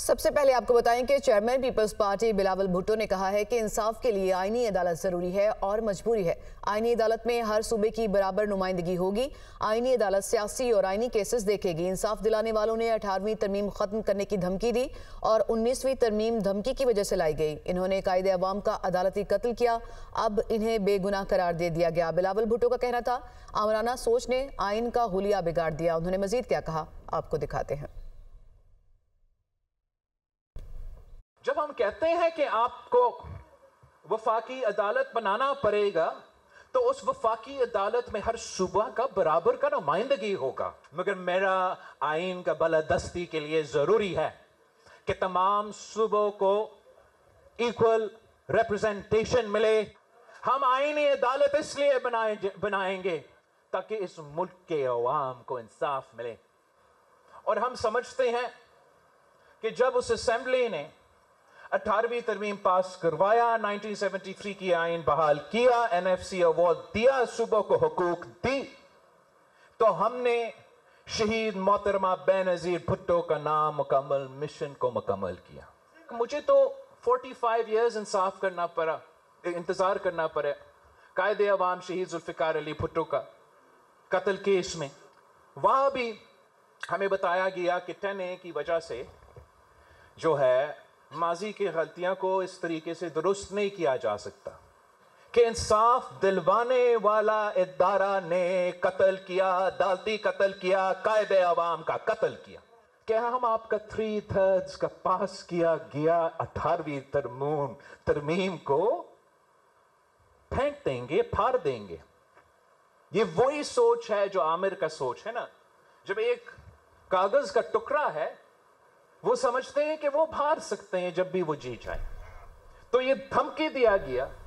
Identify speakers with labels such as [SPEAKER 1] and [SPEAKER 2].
[SPEAKER 1] سب سے پہلے آپ کو بتائیں کہ چیئرمین پیپلز پارٹی بلاول بھٹو نے کہا ہے کہ انصاف کے لیے آئینی عدالت ضروری ہے اور مجبوری ہے۔ آئینی عدالت میں ہر صوبے کی برابر نمائندگی ہوگی۔ آئینی عدالت سیاسی اور آئینی کیسز دیکھے گی۔ انصاف دلانے والوں نے 18ویں ترمیم ختم کرنے کی دھمکی دی اور 19ویں ترمیم دھمکی کی وجہ سے لائی گئی۔ انہوں نے قائد عوام کا عدالتی قتل کیا، اب انہیں بے گناہ قرار دے دیا گیا۔ بلاول بھٹو کا کہنا تھا آمرانہ سوچ نے آئین کا حلیہ بگاڑ دیا۔ انہوں نے مزید کیا کہا، آپ کو دکھاتے ہیں۔
[SPEAKER 2] جب ہم کہتے ہیں کہ آپ کو وفاقی عدالت بنانا پڑے گا تو اس وفاقی عدالت میں ہر صوبہ کا برابر کا نمائندگی ہوگا، مگر میرا آئین کا بالادستی کے لیے ضروری ہے کہ تمام صوبوں کو ایکول ریپرزنٹیشن ملے۔ ہم آئینی عدالت اس لیے بنائیں گے تاکہ اس ملک کے عوام کو انصاف ملے۔ اور ہم سمجھتے ہیں کہ جب اس اسمبلی نے 18ویں ترمیم پاس کروایا، 1973 کی آئین بحال کیا، NFC ایوارڈ دیا، صوبوں کو حقوق دی، تو ہم نے شہید محترمہ بینظیر بھٹو کا نام مکمل مشن کو مکمل کیا۔ مجھے تو 45 ایئرز انتظار کرنا پڑا قائد عوام شہید ذوالفقار علی بھٹو کا قتل کیس میں۔ وہاں بھی ہمیں بتایا گیا کہ 10A کی وجہ سے جو ہے ماضی کی غلطیاں کو اس طریقے سے درست نہیں کیا جا سکتا، کہ انصاف دلوانے والا ادارہ نے قتل کیا، عدالتی قتل کیا، قائد عوام کا قتل کیا۔ کہ ہم آپ کا 3/3 کا پاس کیا گیا 18ویں ترمیم کو پھینک دیں گے، پھاڑ دیں گے۔ یہ وہی سوچ ہے جو عامر کا سوچ ہے نا، جب ایک کاغذ کا ٹکڑا ہے وہ سمجھتے ہیں کہ وہ بھار سکتے ہیں جب بھی وہ جی جائیں۔ تو یہ دھمکی دیا گیا